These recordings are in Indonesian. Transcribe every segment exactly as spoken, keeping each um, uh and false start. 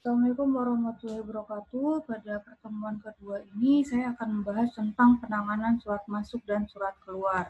Assalamualaikum warahmatullahi wabarakatuh. Pada pertemuan kedua ini saya akan membahas tentang penanganan surat masuk dan surat keluar.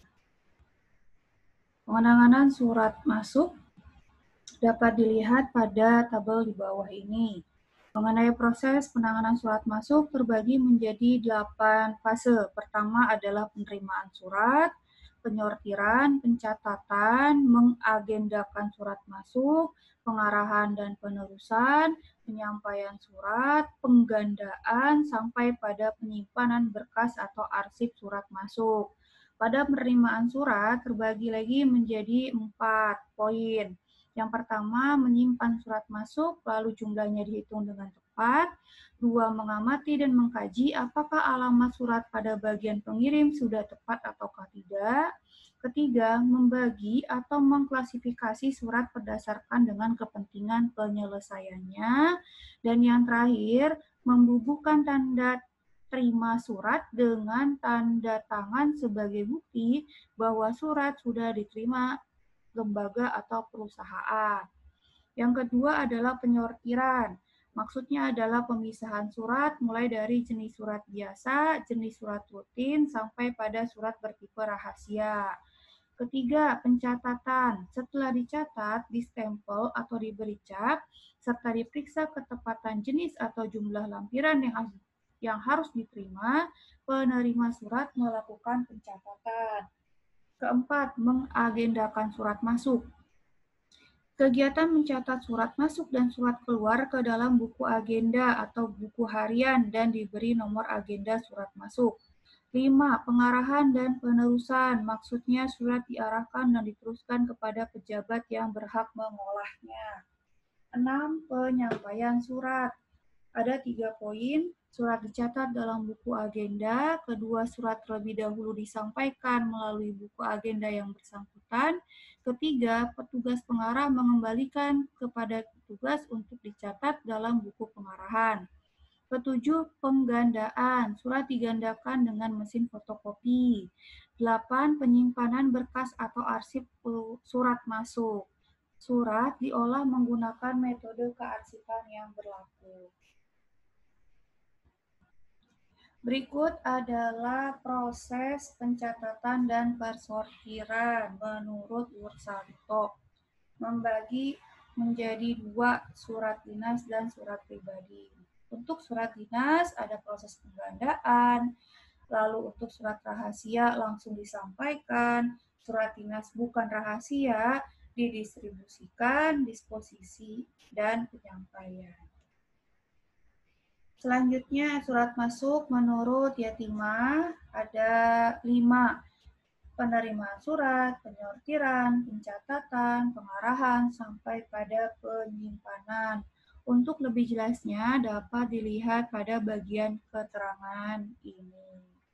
Penanganan surat masuk dapat dilihat pada tabel di bawah ini. Mengenai proses penanganan surat masuk terbagi menjadi delapan fase. Pertama adalah penerimaan surat, penyortiran, pencatatan, mengagendakan surat masuk, pengarahan dan penerusan, penyampaian surat, penggandaan, sampai pada penyimpanan berkas atau arsip surat masuk. Pada penerimaan surat terbagi lagi menjadi empat poin. Yang pertama, menyimpan surat masuk, lalu jumlahnya dihitung dengan tepat. Dua, mengamati dan mengkaji apakah alamat surat pada bagian pengirim sudah tepat ataukah tidak. Ketiga, membagi atau mengklasifikasi surat berdasarkan dengan kepentingan penyelesaiannya. Dan yang terakhir, membubuhkan tanda terima surat dengan tanda tangan sebagai bukti bahwa surat sudah diterima lembaga atau perusahaan. Yang kedua adalah penyortiran. Maksudnya adalah pemisahan surat mulai dari jenis surat biasa, jenis surat rutin, sampai pada surat bertipe rahasia. Ketiga, pencatatan. Setelah dicatat, distempel atau diberi cap, serta diperiksa ketepatan jenis atau jumlah lampiran yang harus, yang harus diterima, penerima surat melakukan pencatatan. Keempat, mengagendakan surat masuk. Kegiatan mencatat surat masuk dan surat keluar ke dalam buku agenda atau buku harian dan diberi nomor agenda surat masuk. Lima, pengarahan dan penerusan. Maksudnya surat diarahkan dan diteruskan kepada pejabat yang berhak mengolahnya. Enam, penyampaian surat. Ada tiga poin. Surat dicatat dalam buku agenda, kedua surat terlebih dahulu disampaikan melalui buku agenda yang bersangkutan, ketiga petugas pengarah mengembalikan kepada petugas untuk dicatat dalam buku pengarahan. Ketujuh, penggandaan. Surat digandakan dengan mesin fotokopi. Delapan, penyimpanan berkas atau arsip surat masuk. Surat diolah menggunakan metode kearsipan yang berlaku. Berikut adalah proses pencatatan dan persortiran menurut Wursanto. Membagi menjadi dua, surat dinas dan surat pribadi. Untuk surat dinas ada proses penggandaan, lalu untuk surat rahasia langsung disampaikan, surat dinas bukan rahasia didistribusikan, disposisi, dan penyampaian. Selanjutnya surat masuk menurut Yatimah ada lima. Penerimaan surat, penyortiran, pencatatan, pengarahan, sampai pada penyimpanan. Untuk lebih jelasnya dapat dilihat pada bagian keterangan ini.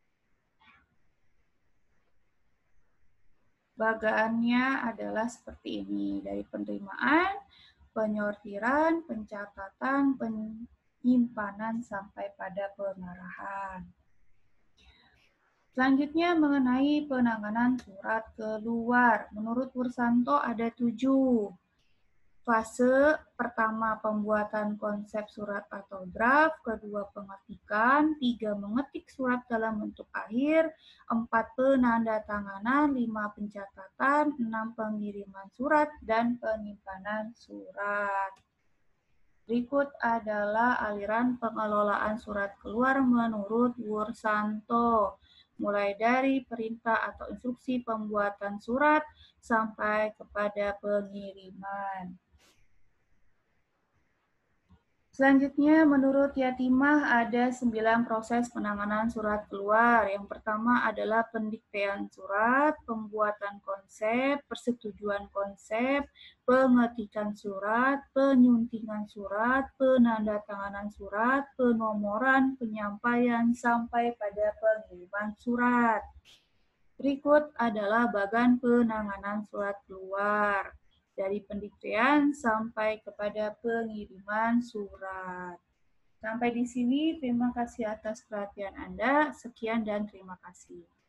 Bagaannya adalah seperti ini, dari penerimaan, penyortiran, pencatatan, penyimpanan, sampai pada pengarahan. Selanjutnya mengenai penanganan surat keluar. Menurut Wursanto ada tujuh. Fase pertama pembuatan konsep surat atau draft, kedua pengetikan, tiga mengetik surat dalam bentuk akhir, empat penandatanganan, lima pencatatan, enam pengiriman surat, dan penyimpanan surat. Berikut adalah aliran pengelolaan surat keluar menurut Wursanto, mulai dari perintah atau instruksi pembuatan surat sampai kepada pengiriman. Selanjutnya, menurut Yatimah ada sembilan proses penanganan surat keluar. Yang pertama adalah pendikteian surat, pembuatan konsep, persetujuan konsep, pengetikan surat, penyuntingan surat, penandatanganan surat, penomoran, penyampaian, sampai pada pengiriman surat. Berikut adalah bagan penanganan surat keluar, dari pendikteian sampai kepada pengiriman surat. Sampai di sini, terima kasih atas perhatian Anda. Sekian dan terima kasih.